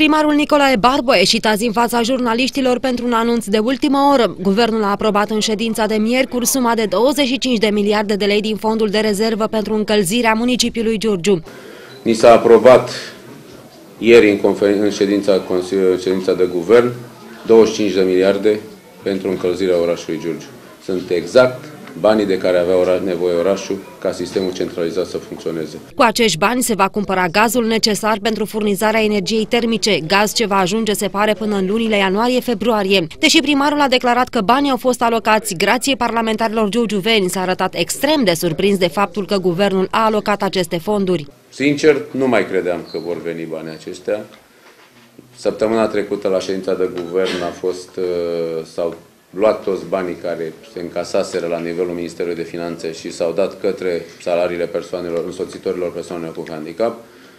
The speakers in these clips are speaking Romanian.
Primarul Nicolae Barbu a ieșit azi în fața jurnaliștilor pentru un anunț de ultimă oră. Guvernul a aprobat în ședința de miercuri suma de 25 de miliarde de lei din fondul de rezervă pentru încălzirea municipiului Giurgiu. Ni s-a aprobat ieri în ședința de guvern 25 de miliarde pentru încălzirea orașului Giurgiu. Sunt exact banii de care avea nevoie orașul ca sistemul centralizat să funcționeze. Cu acești bani se va cumpăra gazul necesar pentru furnizarea energiei termice, gaz ce va ajunge, se pare, până în lunile ianuarie-februarie. Deși primarul a declarat că banii au fost alocați grație parlamentarilor giurgiuveni, s-a arătat extrem de surprins de faptul că guvernul a alocat aceste fonduri. Sincer, nu mai credeam că vor veni banii aceștia. Săptămâna trecută la ședința de guvern s-au luat toți banii care se încasaseră la nivelul Ministerului de Finanțe și s-au dat către salariile însoțitorilor persoanelor cu handicap.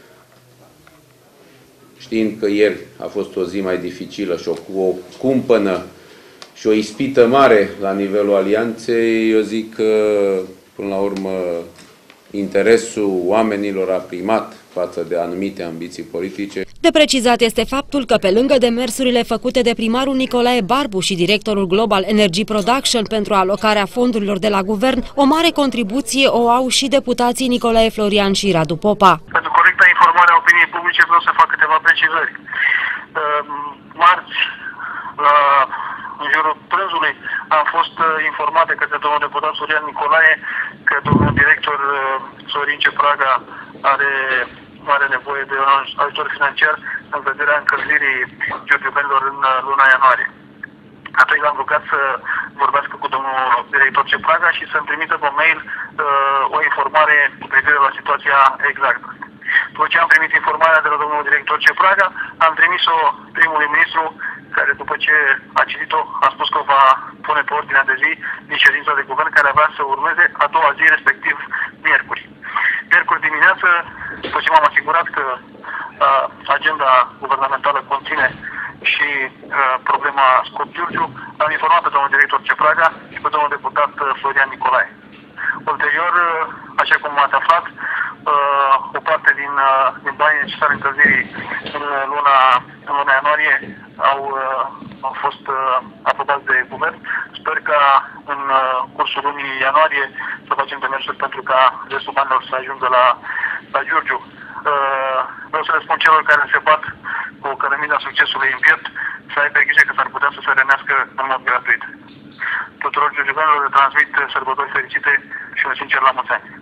Știind că ieri a fost o zi mai dificilă și o cumpănă și o ispită mare la nivelul alianței, eu zic că, până la urmă, interesul oamenilor a primat față de anumite ambiții politice. De precizat este faptul că, pe lângă demersurile făcute de primarul Nicolae Barbu și directorul Global Energy Production pentru alocarea fondurilor de la guvern, o mare contribuție o au și deputații Nicolae Florian și Radu Popa. Pentru corecta informare a opiniei publice vreau să fac câteva precizări. Marți, în jurul prânzului, am fost informate către domnul deputat Florian Nicolae că domnul director Sorin Cepraga are nevoie de un ajutor financiar în vederea încălzirii giurgiuvenilor în luna ianuarie. Atunci l-am rugat să vorbească cu domnul director Cepraga și să-mi trimită pe mail o informare cu privire la situația exactă. După ce am primit informarea de la domnul director Cepraga, am trimis-o primului ministru, care după ce a citit-o a spus că o va pune pe ordinea de zi din ședința de guvern care avea să urmeze a doua zi, respectiv miercuri. Miercuri dimineață, după ce m-am asigurat că agenda guvernamentală conține și problema Scop Giurgiu, am informat pe domnul director Cepraga și pe domnul deputat Florian Nicolae. Ulterior, așa cum ați aflat, o parte din banii necesari încălzirii în luna ianuarie au fost aprobați de guvern. Sper ca în cursul lunii ianuarie să facem demersuri pentru ca restul banilor să ajungă la Giurgiu. Vreau să le spun celor care se bat cu cărămida succesului în piept să aibă grijă că s-ar putea să se rănească în mod gratuit. Tuturor giurgiuvenilor le transmit sărbători fericite și un sincer la mulți ani.